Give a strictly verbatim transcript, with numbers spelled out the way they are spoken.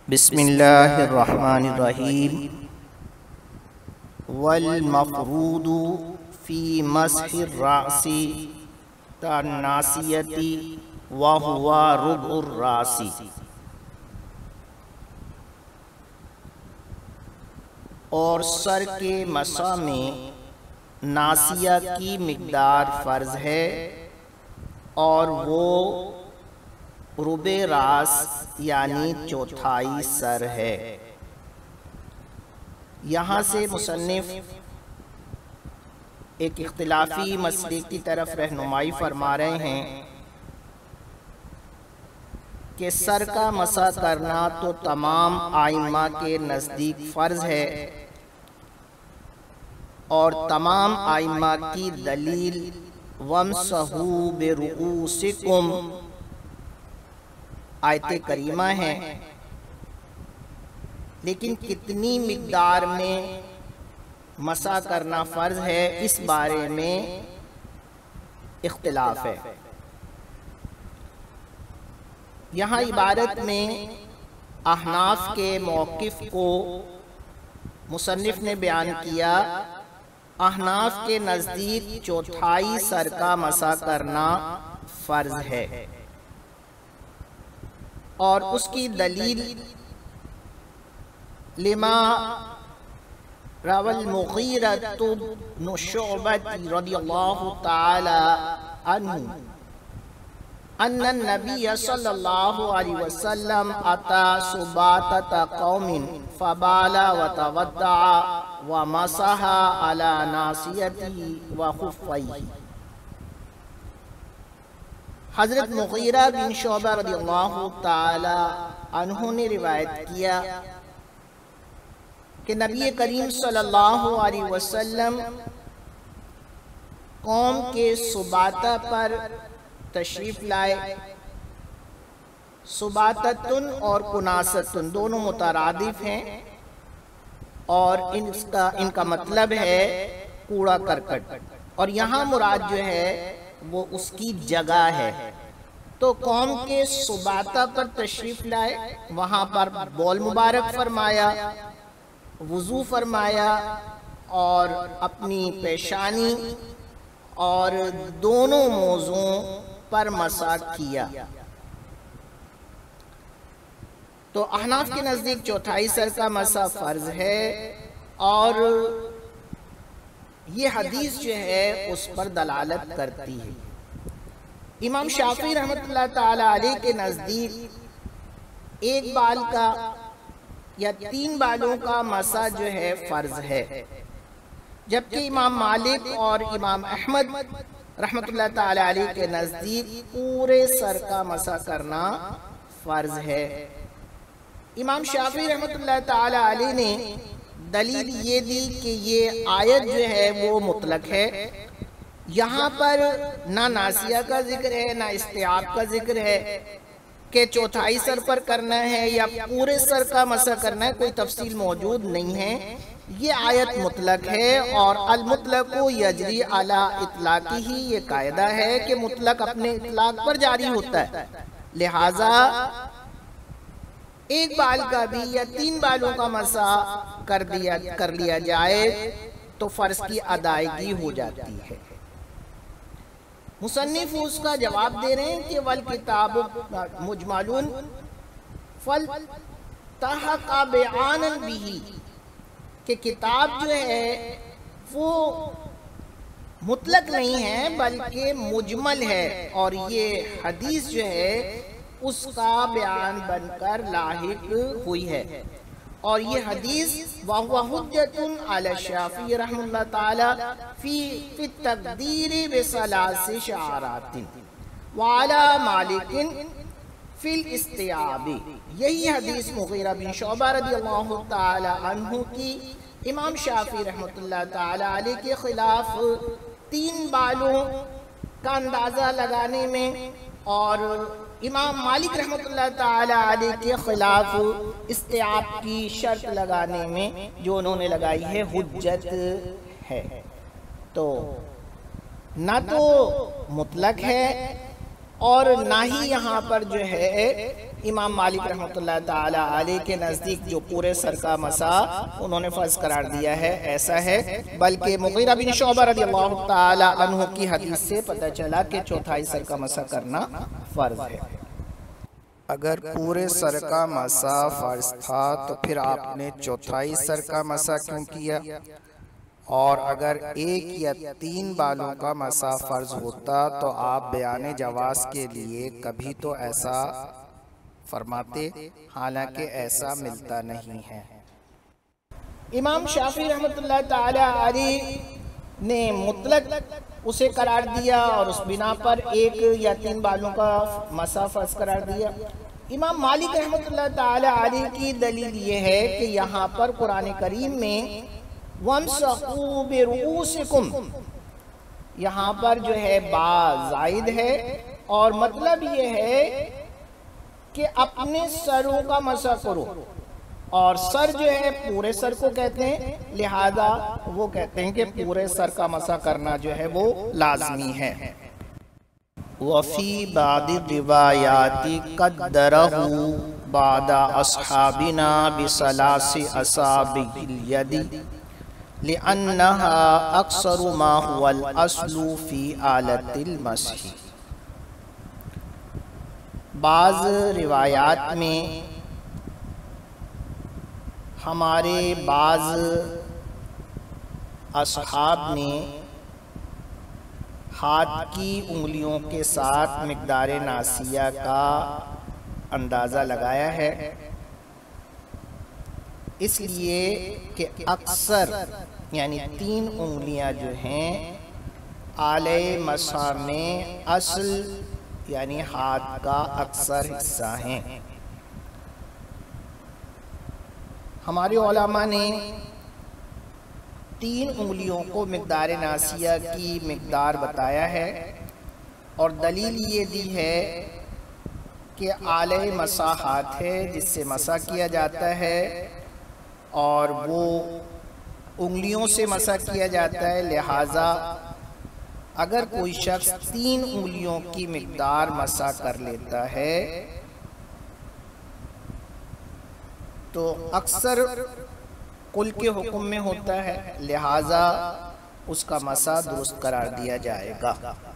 بسم اللہ الرحمن الرحیم والمفروض فی مسح الرأس كالناصیۃ وهو ربع الراس۔ اور سر کے مسح میں ناصیہ کی مقدار فرض ہے اور وہ ربع راس یعنی چوتھائی سر ہے۔ یہاں سے مصنف ایک اختلافی مسئلے کی طرف رہنمائی فرما رہے ہیں کہ سر کا مسح کرنا تو تمام ائمہ کے نزدیک فرض ہے اور تمام ائمہ کی دلیل وَامْسَحُوا بِرُؤُوسِكُمْ آیت کریمہ ہے، لیکن کتنی مقدار میں مسح کرنا فرض ہے اس بارے میں اختلاف ہے۔ یہاں عبارت میں احناف کے موقف کو مصنف نے بیان کیا۔ احناف کے نزدیک چوتھائی سر کا مسح کرنا فرض ہے اور اس کی دلیل لما روى المغیرۃ بن شعبۃ رضی اللہ تعالی عنہ ان النبی صلی اللہ علیہ وسلم اتى سباطۃ قوم فبال وتودع ومسح على ناصیته وخفیہ۔ حضرت مغیرہ بن شعبہ رضی اللہ تعالی عنہ نے روایت کیا کہ نبی کریم صلی اللہ علیہ وسلم قوم کے سباطہ پر تشریف لائے۔ سباطتن اور کناستن دونوں مترادف ہیں اور ان کا ان کا مطلب ہے کوڑا کرکٹ، اور یہاں مراد جو ہے وہ اس کی جگہ ہے۔ تو قوم کے سباطہ پر تشریف لائے، وہاں پر بول مبارک فرمایا، وضو فرمایا اور اپنی پیشانی اور دونوں موضوعوں پر مسح کیا۔ تو احناف کے نزدیک چوتھائی سر کا مسح فرض ہے اور یہ حدیث جو ہے اس پر دلالت کرتی ہے۔ امام شافعی رحمۃ اللہ تعالی علیہ کے نزدیک ایک بال کا یا تین بالوں کا مسح جو ہے فرض ہے، جبکہ امام مالک اور امام احمد رحمۃ اللہ تعالی علیہ کے نزدیک پورے سر کا مسح کرنا فرض ہے۔ امام شافعی رحمۃ اللہ تعالی علیہ نے دلیل یہ دی کہ یہ آیت جو ہے وہ مطلق ہے، یہاں پر نہ ناصیہ کا ذکر ہے نہ استیاب کا ذکر ہے کہ چوتھائی سر پر کرنا ہے یا پورے سر کا مسح کرنا ہے، کوئی تفصیل موجود نہیں ہے۔ یہ آیت مطلق ہے اور المطلق یجری علی اطلاقہ ہی، یہ قاعدہ ہے کہ مطلق اپنے اطلاق پر جاری ہوتا ہے، لہٰذا ایک بال کا بھی یا تین بالوں کا مسح کر دیا کر لیا جائے تو فرض کی ادائیگی ہو جاتی ہے۔ مصنف اس کا جواب دے رہے ہیں کہ والکتاب مجمل فالتحق بیانا بہ، کہ کتاب جو ہے وہ مطلق نہیں ہے بلکہ مجمل ہے اور یہ حدیث جو ہے اس کا بیان بن کر لاحق ہوئی ہے، اور یہ حدیث وَهُوَ حُجَّةٌ عَلَى الشَّافِعِيِّ رحمہ اللہ تعالی فی فی التقدیر بثلاث شعرات وعلی مالک فی الاستیاب۔ یہی حدیث مغیرہ بن شعبہ رضی اللہ تعالی عنہ کی امام شافعی رحمۃ اللہ تعالی علیہ کے خلاف تین بالوں کا اندازہ لگانے میں اور امام مالک رحمۃ اللہ تعالی علیہ کے خلاف استیاب کی شرط لگانے میں جو انہوں نے لگائی ہے حجت ہے۔ تو نہ تو مطلق ہے اور نہ ہی یہاں پر جو ہے امام مالک رحمۃ اللہ تعالی علیہ کے نزدیک جو پورے سر کا مسح انہوں نے فرض قرار دیا ہے ایسا ہے، بلکہ مغیرہ بن شعبہ رضی اللہ تعالی عنہ کی حدیث سے پتہ چلا کہ چوتھائی سر کا مسح کرنا فرض ہے۔ اگر پورے سر کا مسح فرض تھا تو پھر آپ نے چوتھائی سر کا مسح کیوں کیا؟ اور اگر ایک یا تین بالوں کا مسح فرض ہوتا تو آپ بیان جواز کے لیے کبھی تو ایسا فرماتے، حالانکہ ایسا ملتا نہیں ہے۔ امام شافعی رحمۃ اللہ تعالی علیہ نے مطلق اسے قرار دیا اور اس بنا پر ایک یا تین بالوں کا مسح فرض قرار دیا۔ امام مالک رحمۃ اللہ تعالی علیہ کی دلیل یہ ہے کہ یہاں پر قرآن کریم میں وَامْسَحُوا بِرُؤُوسِكُمْ یہاں پر جو ہے با زائد ہے، اور مطلب یہ ہے کہ اپنے سروں کا مسح کرو، اور سر جو ہے پورے سر کو کہتے ہیں، لہذا وہ کہتے ہیں کہ پورے سر کا مسح کرنا جو ہے وہ لازمی ہے۔ وَفِي بَعْضِ الرِّوَایَاتِ قَدَّرَهُ بَعْضُ أَصْحَابِنَا بِثَلَاثِ أَصَابِعِ الْيَدِ لِأَنَّهَا أَكْثَرُ مَا هُوَ الْأَصْلُ فِي آلَةِ الْمَسْحِ۔ بعض روایات میں ہمارے بعض اصحاب نے ہاتھ کی انگلیوں کے ساتھ مقدار ناسیہ کا اندازہ لگایا ہے، اس لیے کہ اکثر یعنی تین انگلیاں جو ہیں آلہ مسح میں اصل یعنی ہاتھ کا اکثر حصہ ہیں۔ ہمارے علماء نے تین انگلیوں کو مقدار ناسیہ کی مقدار بتایا ہے، اور دلیل یہ دی ہے کہ آلہ مسح ہاتھ ہے جس سے مسح کیا جاتا ہے، اور وہ انگلیوں سے مسح کیا جاتا ہے، لہٰذا اگر کوئی شخص تین انگلیوں کی مقدار مسح کر لیتا ہے تو اکثر کل کے حکم میں ہوتا ہے، لہٰذا اس کا مسح درست قرار دیا جائے گا۔